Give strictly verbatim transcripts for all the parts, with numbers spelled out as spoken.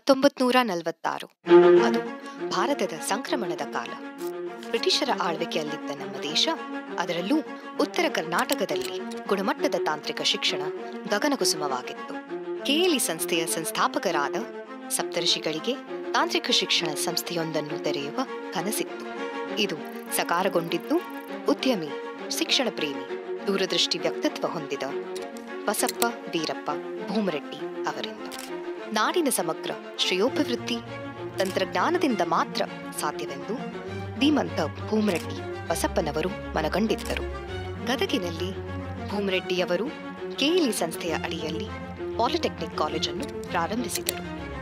ಹತ್ತೊಂಬತ್ತು ನೂರ ನಲವತ್ತಾರು ಅದು ಭಾರತದ ಸಂಕ್ರಮಣದ ಕಾಲ. ಬ್ರಿಟಿಷರ ಆಳ್ವಿಕೆಯಲ್ಲಿದ್ದ ನಮ್ಮ ದೇಶ, ಅದರಲ್ಲೂ ಉತ್ತರ ಕರ್ನಾಟಕದಲ್ಲಿ ಗುಣಮಟ್ಟದ ತಾಂತ್ರಿಕ ಶಿಕ್ಷಣ ಗಗನಕುಸುಮವಾಗಿತ್ತು. ಕೆಎಲ್ಇ ಸಂಸ್ಥೆಯ ಸಂಸ್ಥಾಪಕರಾದ ಸಪ್ತರ್ಷಿಗಳಿಗೆ ತಾಂತ್ರಿಕ ಶಿಕ್ಷಣ ಸಂಸ್ಥೆಯೊಂದನ್ನು ತೆರೆಯುವ ಕನಸಿತ್ತು. ಇದು ಸಕಾರಗೊಂಡಿದ್ದು ಉದ್ಯಮಿ, ಶಿಕ್ಷಣ ಪ್ರೇಮಿ, ದೂರದೃಷ್ಟಿ ವ್ಯಕ್ತಿತ್ವ ಹೊಂದಿದ ಬಸಪ್ಪ ವೀರಪ್ಪ ಭೂಮರೆಡ್ಡಿ ಅವರಿಂದ. ನಾಡಿನ ಸಮಗ್ರ ಶ್ರೇಯೋಭಿವೃದ್ಧಿ ತಂತ್ರಜ್ಞಾನದಿಂದ ಮಾತ್ರ ಸಾಧ್ಯವೆಂದು ಧೀಮಂತ ಭೂಮರೆಡ್ಡಿ ಬಸಪ್ಪನವರು ಮನಗಂಡಿದ್ದರು. ಗದಗಿನಲ್ಲಿ ಭೂಮರೆಡ್ಡಿಯವರು ಕೆಎಲ್ಇ ಸಂಸ್ಥೆಯ ಅಡಿಯಲ್ಲಿ ಪಾಲಿಟೆಕ್ನಿಕ್ ಕಾಲೇಜನ್ನು ಪ್ರಾರಂಭಿಸಿದರು.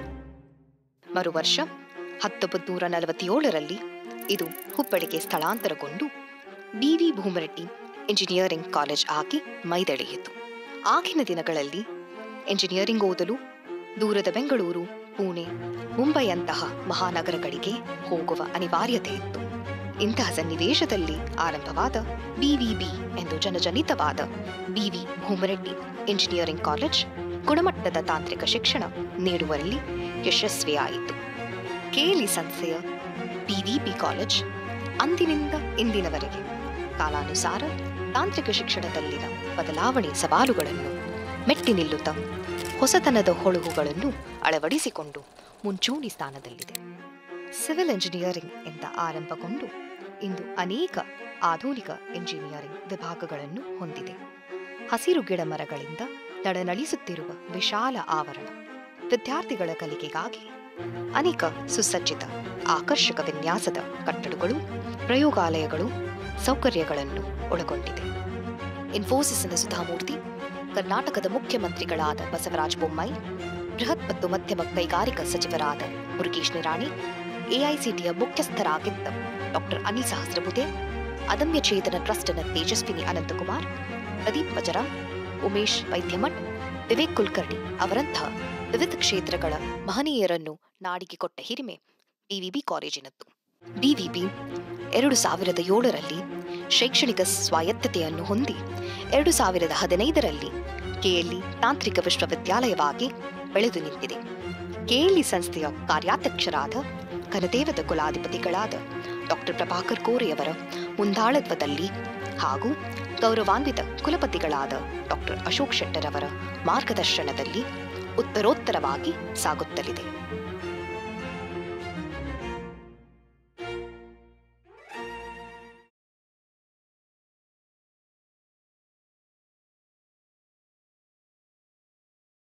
ಮರುವರ್ಷ ಹತ್ತೊಂಬತ್ತು ನೂರ ನಲವತ್ತೇಳರಲ್ಲಿ ಇದು ಹುಬ್ಬಳ್ಳಿಗೆ ಸ್ಥಳಾಂತರಗೊಂಡು ಬಿವಿ ಭೂಮರೆಡ್ಡಿ ಇಂಜಿನಿಯರಿಂಗ್ ಕಾಲೇಜ್ ಆಗಿ ಮೈದಳೆಯಿತು. ಆಗಿನ ದಿನಗಳಲ್ಲಿ ಎಂಜಿನಿಯರಿಂಗ್ ಓದಲು ದೂರದ ಬೆಂಗಳೂರು, ಪುಣೆ, ಮುಂಬೈಯಂತಹ ಮಹಾನಗರಗಳಿಗೆ ಹೋಗುವ ಅನಿವಾರ್ಯತೆ ಇತ್ತು. ಇಂತಹ ಸನ್ನಿವೇಶದಲ್ಲಿ ಆರಂಭವಾದ ಬಿವಿಬಿ ಎಂದು ಜನಜನಿತವಾದ ಬಿವಿ ಭೂಮರೆಡ್ಡಿ ಇಂಜಿನಿಯರಿಂಗ್ ಕಾಲೇಜ್ ಗುಣಮಟ್ಟದ ತಾಂತ್ರಿಕ ಶಿಕ್ಷಣ ನೀಡುವಲ್ಲಿ ಯಶಸ್ವಿಯಾಯಿತು. ಕೆಎಲ್ಇ ಸಂಸ್ಥೆಯ ಬಿವಿಬಿ ಕಾಲೇಜ್ ಅಂದಿನಿಂದ ಇಂದಿನವರೆಗೆ ಕಾಲಾನುಸಾರ ತಾಂತ್ರಿಕ ಶಿಕ್ಷಣದಲ್ಲಿನ ಬದಲಾವಣೆ ಸವಾಲುಗಳನ್ನು ಮೆಟ್ಟಿ ನಿಲ್ಲುತ್ತಾ ಹೊಸತನದ ಹೊಳಹುಗಳನ್ನು ಅಳವಡಿಸಿಕೊಂಡು ಮುಂಚೂಣಿ ಸ್ಥಾನದಲ್ಲಿದೆ. ಸಿವಿಲ್ ಎಂಜಿನಿಯರಿಂಗ್ ಎಂದ ಆರಂಭಗೊಂಡು ಇಂದು ಅನೇಕ ಆಧುನಿಕ ಎಂಜಿನಿಯರಿಂಗ್ ವಿಭಾಗಗಳನ್ನು ಹೊಂದಿದೆ. ಹಸಿರು ಗಿಡ ಮರಗಳಿಂದ ನಡನಳಿಸುತ್ತಿರುವ ವಿಶಾಲ ಆವರಣ, ವಿದ್ಯಾರ್ಥಿಗಳ ಕಲಿಕೆಗಾಗಿ ಅನೇಕ ಸುಸಜ್ಜಿತ ಆಕರ್ಷಕ ವಿನ್ಯಾಸದ ಕಟ್ಟಡಗಳು, ಪ್ರಯೋಗಾಲಯಗಳು, ಸೌಕರ್ಯಗಳನ್ನು ಒಳಗೊಂಡಿದೆ. ಇನ್ಫೋಸಿಸ್ನ ಸುಧಾಮೂರ್ತಿ, ಕರ್ನಾಟಕದ ಮುಖ್ಯಮಂತ್ರಿಗಳಾದ ಬಸವರಾಜ ಬೊಮ್ಮಾಯಿ, ಬೃಹತ್ ಮತ್ತು ಮಧ್ಯಮ ಕೈಗಾರಿಕಾ ಸಚಿವರಾದ ಮುರುಗೇಶ್ ನಿರಾಣಿ, ಎಐಸಿಟಿಯ ಮುಖ್ಯಸ್ಥರಾಗಿದ್ದ ಡಾಕ್ಟರ್ ಅನಿಲ್ ಸಹಸ್ರಬುಧೆ, ಅದಮ್ಯ ಚೇತನ ಟ್ರಸ್ಟ್ನ ತೇಜಸ್ವಿನಿ ಅನಂತಕುಮಾರ್, ಪ್ರದೀಪ್ ಮಜರಾ, ಉಮೇಶ್ ವೈದ್ಯಮಠ್, ವಿವೇಕ್ ಕುಲಕರ್ಣಿ ಅವರಂತಹ ವಿವಿಧ ಕ್ಷೇತ್ರಗಳ ಮಹನೀಯರನ್ನು ನಾಡಿಗೆ ಕೊಟ್ಟ ಹಿರಿಮೆ ಬಿವಿಬಿ ಕಾಲೇಜಿನದ್ದು. ಬಿವಿಬಿ ಎರಡು ಸಾವಿರದ ಏಳರಲ್ಲಿ ಶೈಕ್ಷಣಿಕ ಸ್ವಾಯತ್ತತೆಯನ್ನು ಹೊಂದಿ ಎರಡು ಸಾವಿರದ ಹದಿನೈದರಲ್ಲಿ ಕೆಎಲ್ಇ ತಾಂತ್ರಿಕ ವಿಶ್ವವಿದ್ಯಾಲಯವಾಗಿ ಬೆಳೆದು ನಿಂತಿದೆ. ಕೆಎಲ್ಇ ಸಂಸ್ಥೆಯ ಕಾರ್ಯಾಧ್ಯಕ್ಷರಾದ ಘನದೇವದ ಕುಲಾಧಿಪತಿಗಳಾದ ಡಾಕ್ಟರ್ ಪ್ರಭಾಕರ್ ಕೋರೆಯವರ ಮುಂದಾಳತ್ವದಲ್ಲಿ ಹಾಗೂ ಗೌರವಾನ್ವಿತ ಕುಲಪತಿಗಳಾದ ಡಾಕ್ಟರ್ ಅಶೋಕ್ ಶೆಟ್ಟರ್ ಅವರ ಮಾರ್ಗದರ್ಶನದಲ್ಲಿ ಉತ್ತರೋತ್ತರವಾಗಿ ಸಾಗುತ್ತಲಿದೆ.